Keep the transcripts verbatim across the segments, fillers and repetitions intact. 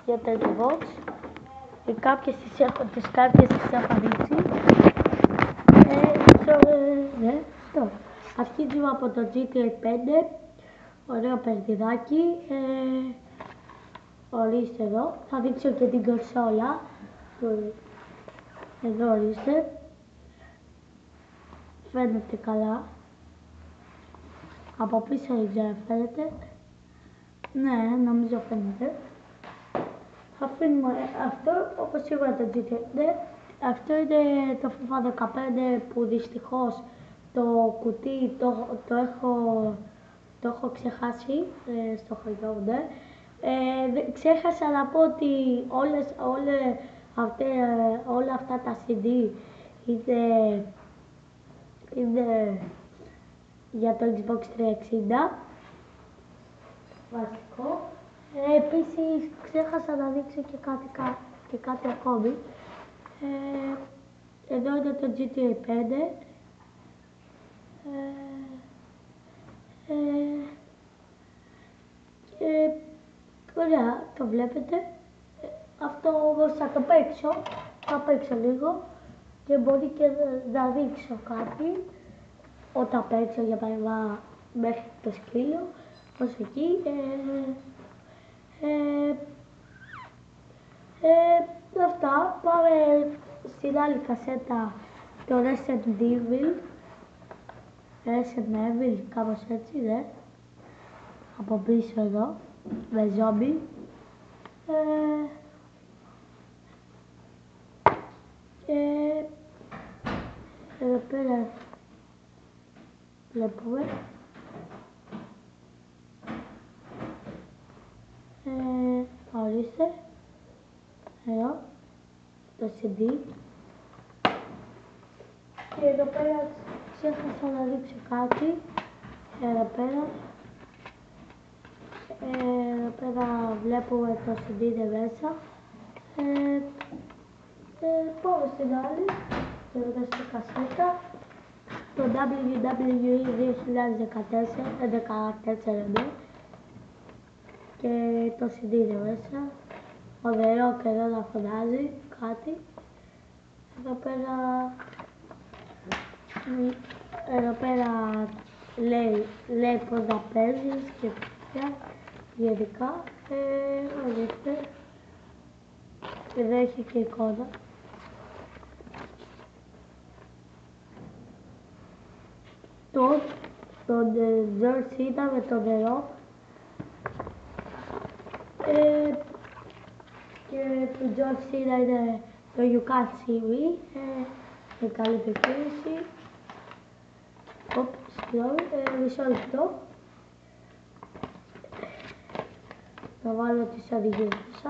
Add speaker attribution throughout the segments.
Speaker 1: για το Xbox. Και κάποιες τις έχω, τις κάποιες τις έχω ανοίξει. Ε, so, ε, ναι, αυτό. Αρχίζουμε από το τζι τι έι πέντε. Ωραίο παιχνιδάκι. Ε, ορίστε εδώ. Θα δείξω και την κονσόλα. Εδώ ορίστε. Φαίνεται καλά. Από πίσω δεν ξέρω φαίνεται. Ναι, νομίζω φαίνεται. Αφήνουμε αυτό, όπως είπα το τζι τι έι. Ναι, αυτό είναι το FIFA δεκαπέντε που δυστυχώς το κουτί το, το, έχω, το έχω ξεχάσει ε, στο χωριό μου. Ναι. Ε, ξέχασα να πω ότι όλες, όλες αυτές, όλα αυτά τα σι ντι είναι, είναι για το Xbox τριακόσια εξήντα. Βασικό. Ε, επίσης ξέχασα να δείξω και κάτι, και κάτι ακόμη. Ε, εδώ είναι το τζι τι έι πέντε. Ε, ε, και ωραία, το βλέπετε. Ε, αυτό όμως θα το παίξω, θα παίξω λίγο και μπορεί και να δείξω κάτι όταν παίξω, για παράδειγμα μέχρι το σκύλο, ως εκεί. Ε, ε, ε, αυτά, πάμε στην άλλη κασέτα, το Resident Evil. Resident Evil, κάπως έτσι, ναι. Από πίσω εδώ, με ζόμπι. Ε, και εδώ πέρα βλέπουμε. Ε, ορίστε. Εδώ, το σι ντι. Και εδώ πέρα ξέχασα να δείξω κάτι. Εδώ πέρα. Ε, εδώ πέρα βλέπουμε το σι ντι είναι μέσα. Ε, ε, πάμε στην άλλη. Και εδώ στην κασέτα. Το ντάμπλιου ντάμπλιου ι δύο χιλιάδες δεκατέσσερα, ναι. Και το σι ντι είναι μέσα. Ωραίο και εδώ να φωνάζει κάτι. Εδώ πέρα, εδώ πέρα λέει, λέει πώς να παίζεις και πια γενικά. Ε, ορίστε. Εδώ έχει και εικόνα. Το, τον George είδα με το νερό. Ε, και το George είδα είναι το You Can't See Me. Ε, με καλή επιτήρηση. Οπ, συγγνώμη, ε, μισό λεπτό. Θα βάλω τις οδηγίες μέσα.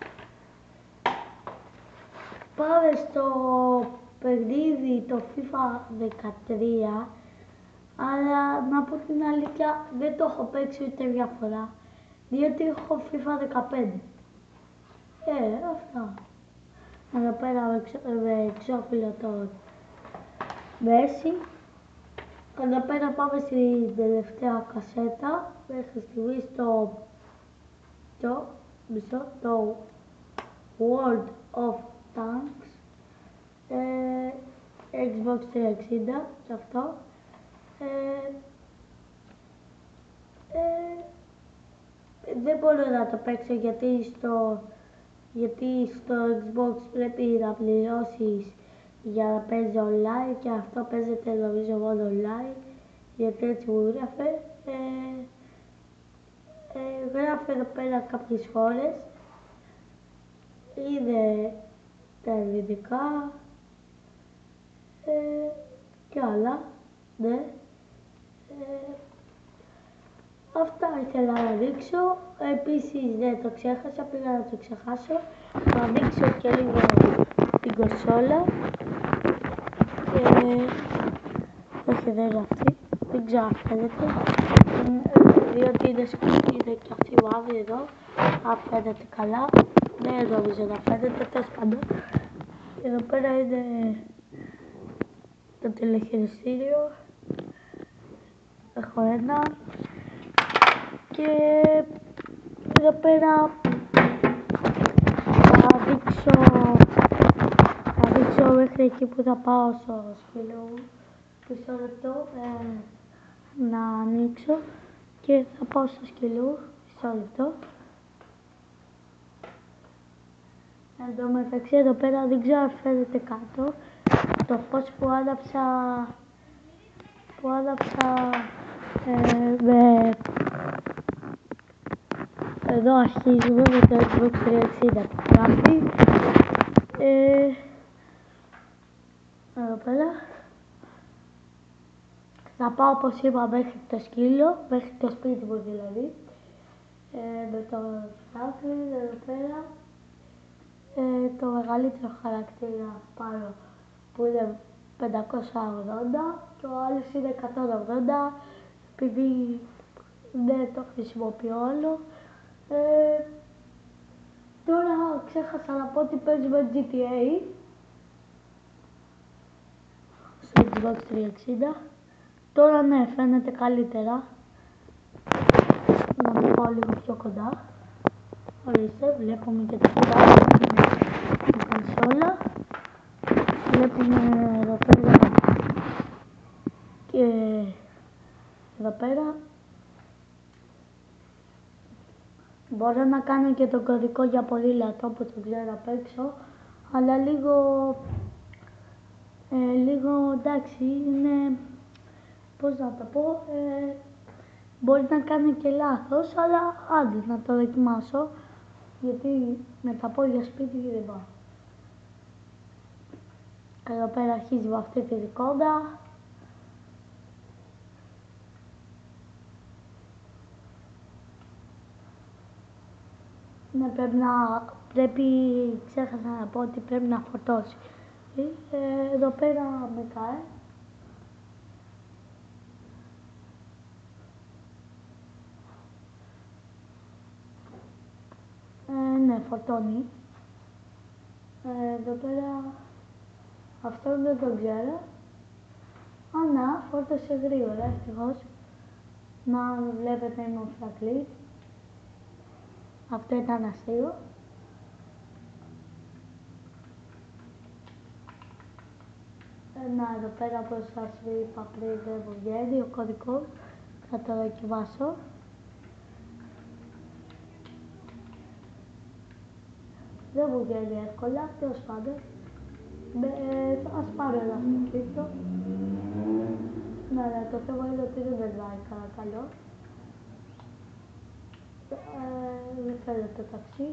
Speaker 1: Πάμε στο παιχνίδι το FIFA δεκατρία, αλλά να πω την αλήθεια δεν το έχω παίξει ούτε μια φορά, διότι έχω FIFA δεκαπέντε. Ε, αυτά. Εδώ πέρα με εξώφυλλο το Μέση. Εδώ πέρα πάμε στην τελευταία κασέτα, μέχρι στιγμής το, το, μισό, το World of Tanks, ε, Xbox τριακόσια εξήντα και αυτό. Ε, ε, δεν μπορώ να το παίξω γιατί στο, γιατί στο Xbox πρέπει να πληρώσεις για να παίζει online και αυτό παίζεται νομίζω μόνο online, γιατί έτσι μου γράφε. Ε, ε, γράφε εδώ πέρα κάποιες φορές. Είναι τα ελληνικά ε, και άλλα, ναι. Ε, αυτά ήθελα να δείξω. Επίσης δεν το ξέχασα, πήγα να το ξεχάσω. Να δείξω και λίγο την κονσόλα. Ε, όχι, δεν είναι αυτή, δεν ξέρω αν φαίνεται. Διότι είναι σκούτη, είναι και αυτή η μαύρη εδώ. Αν φαίνεται καλά. Δεν νομίζω να φαίνεται, τέλος πάντων. Εδώ πέρα είναι το τηλεχειριστήριο. Έχω ένα. Και εδώ πέρα Οπότε εκεί που θα πάω στο σκύλο μου, μισό λεπτό ε, να ανοίξω και θα πάω στο σκύλο, μισό λεπτό. Εν τω μεταξύ εδώ πέρα δεν ξέρω αν φαίνεται κάτω το φως που άναψα, που άναψα ε, με... Εδώ αρχίζουμε με το Xbox τριακόσια εξήντα που γράφει. Ε, εδώ πέρα. Θα πάω όπως είπα μέχρι το σκύλο, μέχρι το σπίτι μου δηλαδή. Ε, με το Franklin εδώ πέρα. Ε, το μεγαλύτερο χαρακτήρα πάνω που είναι πεντακόσια ογδόντα και ο άλλος είναι εκατόν ογδόντα επειδή δεν το χρησιμοποιώ όλο. Ε, τώρα ξέχασα να πω ότι παίζουμε τζι τι έι στο Xbox τριακόσια εξήντα. Τώρα ναι, φαίνεται καλύτερα. Να το πάω λίγο πιο κοντά. Ορίστε, βλέπουμε και το κουτάκι την κονσόλα. Βλέπουμε εδώ πέρα και εδώ πέρα. Μπορώ να κάνω και τον κωδικό για ποδήλατο που το ξέρω απ' έξω, αλλά λίγο, ε, λίγο εντάξει είναι, πώς να το πω, ε, μπορεί να κάνω και λάθος, αλλά άντε να το δοκιμάσω, γιατί με τα πόδια σπίτι δεν πάω. Εδώ πέρα αρχίζει με αυτή τη εικόνα. Ναι, πρέπει να, πρέπει, ξέχασα να πω ότι πρέπει να φορτώσει. Ε, εδώ πέρα μετράει. Ε, ναι, φορτώνει. Ε, εδώ πέρα, αυτό δεν το ξέρω. Α, να, φόρτωσε γρήγορα, ευτυχώς. Να, βλέπετε είμαι ο Franklin. Αυτό ήταν αστείο. Ε, να, εδώ πέρα όπως σας είπα πριν δεν μου βγαίνει ο κωδικός. Θα το δοκιμάσω. Δεν μου βγαίνει εύκολα, τέλος πάντων. Ε, ας πάρω ένα αυτοκίνητο. Ναι, ναι, το θέμα είναι ότι δεν περνάει καλά καλό. Ε, δεν φαίνεται το ταξί.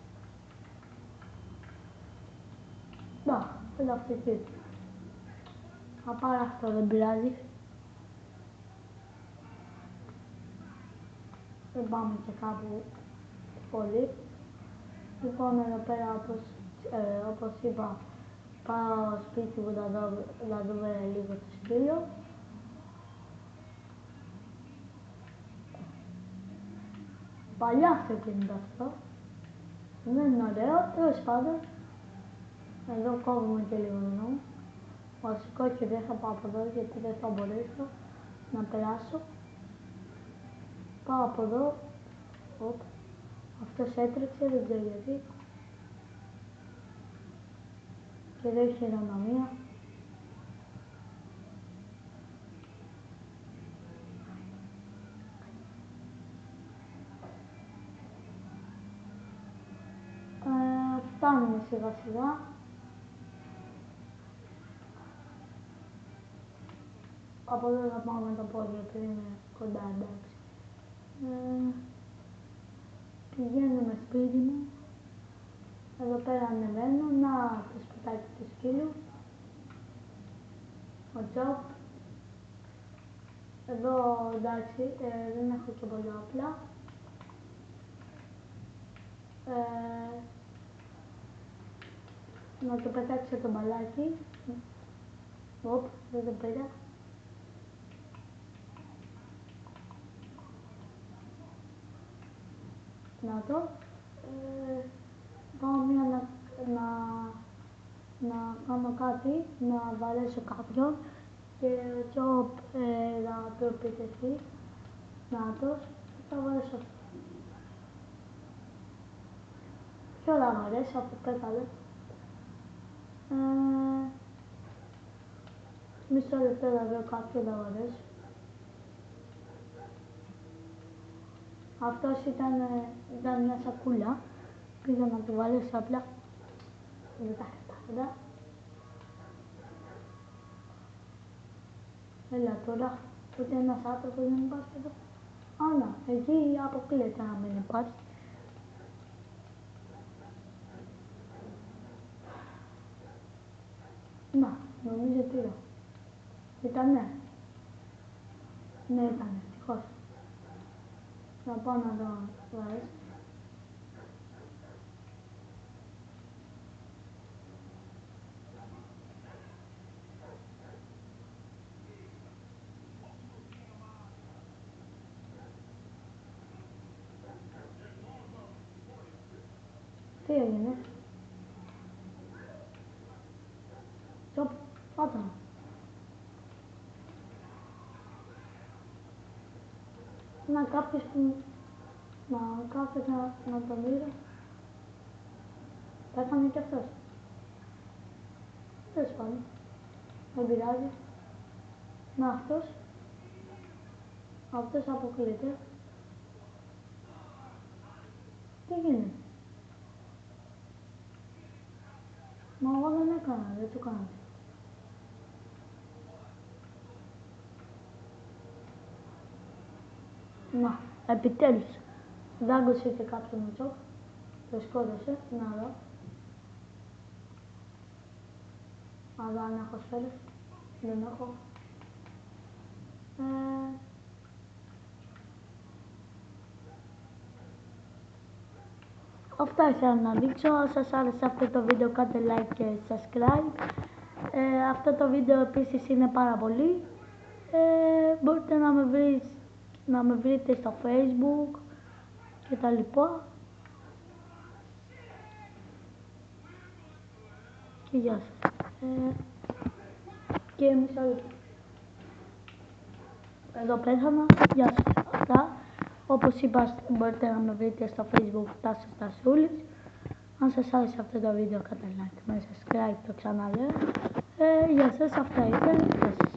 Speaker 1: Να, ένα αυτοκίνητο. Θα πάρω αυτό, δεν πειράζει. Δεν πάμε και κάπου πολύ. Λοιπόν, εδώ πέρα όπως, ε, όπως είπα, πάω σπίτι μου να, δω, να δούμε λίγο το σκύλο. Παλιά αυτοκίνητο αυτό. Δεν είναι ωραίο, τέλος πάντων. Εδώ κόβουμε και λίγο νερό. Βασικό και δεν θα πάω από εδώ γιατί δεν θα μπορέσω να περάσω. Πάω από εδώ. Οπ. Αυτός έτρεξε, δεν ξέρω γιατί. Και δεν έχει χειρονομία. Ε, φτάνουμε σιγά σιγά. Από εδώ θα πάω με τα πόδια επειδή είναι κοντά, εντάξει. Ε, πηγαίνουμε σπίτι μου. Εδώ πέρα ανεβαίνω, να το σπιτάκι του σκύλου. Ο Τζοπ. Εδώ εντάξει, ε, δεν έχω και πολλά όπλα. Ε, να το πετάξω το μπαλάκι. Οπ, δεν το πήρα. Να το. Ε, πάω μία να, να, να κάνω κάτι, να βαρέσω κάποιον και ο Τζοπ ε, να του επιτεθεί. Να το. Θα βαρέσω αυτό. Ποιο να βαρέσω, από πέταλε. Ε, Μισό λεπτό να βρω κάποιο να μου αρέσει. Αυτός ήταν, ήταν μια σακούλα. Πήγα να του βάλω σάπλα. Δεν τα κατάφερα. Έλα τώρα, ούτε ένας άνθρωπος δεν υπάρχει εδώ. Άνα, εκεί αποκλείεται να μην υπάρχει. Να, νομίζω πήρα. Ήτανε. Ναι, ήτανε, ευτυχώς. Θα πάω να δω αν του αρέσει. Τι έγινε? Τσοπ, πάτα. Να κάποιος που... Να κάποιος να, να τον πήρε. Τα έκανε κι αυτός. Τέλος πάντων. Δεν πειράζει. Να αυτός. Αυτός αποκλείται. Τι γίνεται? Μα εγώ δεν έκανα, δεν του κάνω. Να, επιτέλους. Δάγκωσε και κάποιον ο Τσοκ. Το σκότωσε, να δω. Αλλά αν έχω σφαίρες, δεν έχω. Ε... Αυτά ήθελα να δείξω. Αν σας άρεσε αυτό το βίντεο κάντε like και subscribe. Ε, αυτό το βίντεο επίσης είναι πάρα πολύ. Ε, μπορείτε να με, βρει, να με βρείτε στο Facebook και τα λοιπά. Και γεια σας. Ε, και μισό λεπτό. Εδώ πέθανα. Γεια σας. Αυτά. Όπως είπα, μπορείτε να με βρείτε στο Facebook Τάσος Τασούλης. Αν σας άρεσε αυτό το βίντεο, κάντε like με subscribe, το ξαναλέω. Ε, γεια σας, αυτά ήταν.